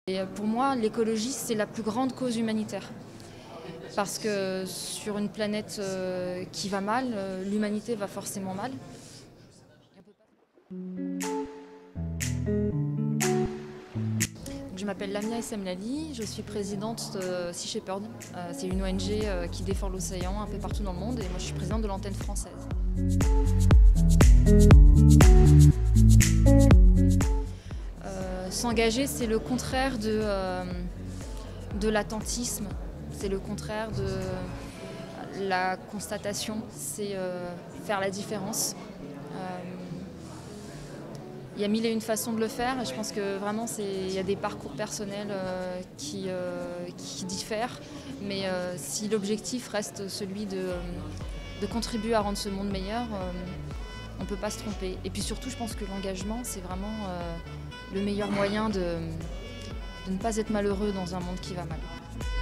Et pour moi, l'écologie, c'est la plus grande cause humanitaire. Parce que sur une planète qui va mal, l'humanité va forcément mal. Je m'appelle Lamia Essemlali, je suis présidente de Sea Shepherd. C'est une ONG qui défend l'océan un peu partout dans le monde et moi je suis présidente de l'antenne française. S'engager, c'est le contraire de l'attentisme, c'est le contraire de la constatation, c'est faire la différence. Il y a mille et une façons de le faire et je pense que vraiment il y a des parcours personnels qui diffèrent, mais si l'objectif reste celui de contribuer à rendre ce monde meilleur, on ne peut pas se tromper. Et puis surtout, je pense que l'engagement, c'est vraiment le meilleur moyen de ne pas être malheureux dans un monde qui va mal.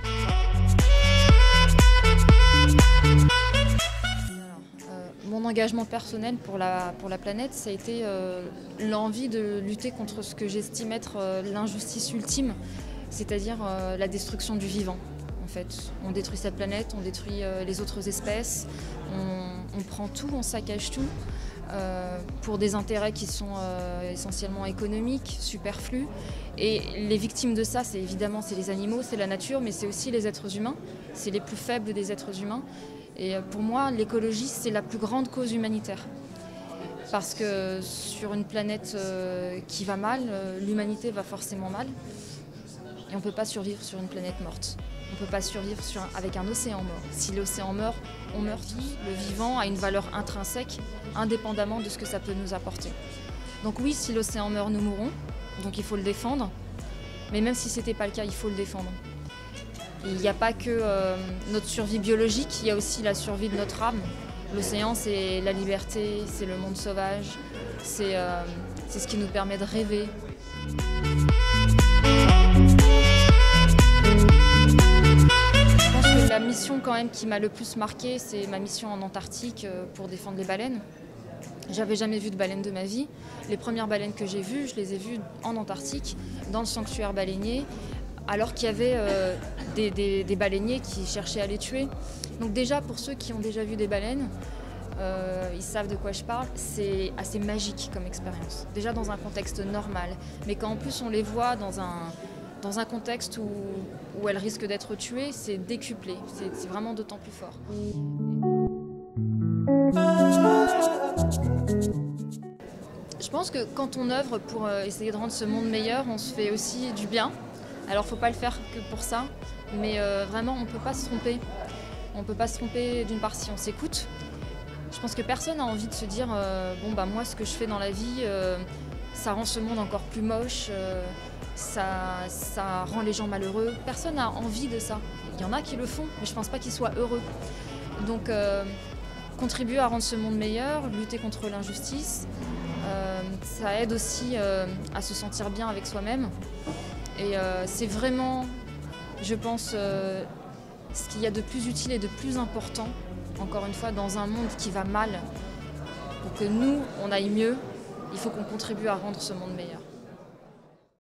Mon engagement personnel pour la planète, ça a été l'envie de lutter contre ce que j'estime être l'injustice ultime, c'est-à-dire la destruction du vivant. En fait, on détruit cette planète, on détruit les autres espèces, on prend tout, on saccage tout pour des intérêts qui sont essentiellement économiques, superflus. Et les victimes de ça, c'est évidemment les animaux, c'est la nature, mais c'est aussi les êtres humains, c'est les plus faibles des êtres humains. Et pour moi, l'écologie, c'est la plus grande cause humanitaire. Parce que sur une planète qui va mal, l'humanité va forcément mal. Et on ne peut pas survivre sur une planète morte. On ne peut pas survivre avec un océan mort. Si l'océan meurt, on meurt tous. Le vivant a une valeur intrinsèque, indépendamment de ce que ça peut nous apporter. Donc oui, si l'océan meurt, nous mourrons. Donc il faut le défendre. Mais même si ce n'était pas le cas, il faut le défendre. Il n'y a pas que notre survie biologique, il y a aussi la survie de notre âme. L'océan, c'est la liberté, c'est le monde sauvage, c'est ce qui nous permet de rêver. Je pense que la mission quand même qui m'a le plus marquée, c'est ma mission en Antarctique pour défendre les baleines. J'avais jamais vu de baleine de ma vie. Les premières baleines que j'ai vues, je les ai vues en Antarctique, dans le sanctuaire baleinier, alors qu'il y avait des baleiniers qui cherchaient à les tuer. Donc déjà, pour ceux qui ont déjà vu des baleines, ils savent de quoi je parle, c'est assez magique comme expérience. Déjà dans un contexte normal, mais quand en plus on les voit dans un contexte où elles risquent d'être tuées, c'est décuplé, c'est vraiment d'autant plus fort. Je pense que quand on œuvre pour essayer de rendre ce monde meilleur, on se fait aussi du bien. Alors il ne faut pas le faire que pour ça, mais vraiment on ne peut pas se tromper. On ne peut pas se tromper d'une part si on s'écoute. Je pense que personne n'a envie de se dire bon bah moi ce que je fais dans la vie, ça rend ce monde encore plus moche, ça rend les gens malheureux. Personne n'a envie de ça. Il y en a qui le font, mais je ne pense pas qu'ils soient heureux. Donc contribuer à rendre ce monde meilleur, lutter contre l'injustice, ça aide aussi à se sentir bien avec soi-même. Et c'est vraiment, je pense, ce qu'il y a de plus utile et de plus important, encore une fois, dans un monde qui va mal. Pour que nous, on aille mieux, il faut qu'on contribue à rendre ce monde meilleur.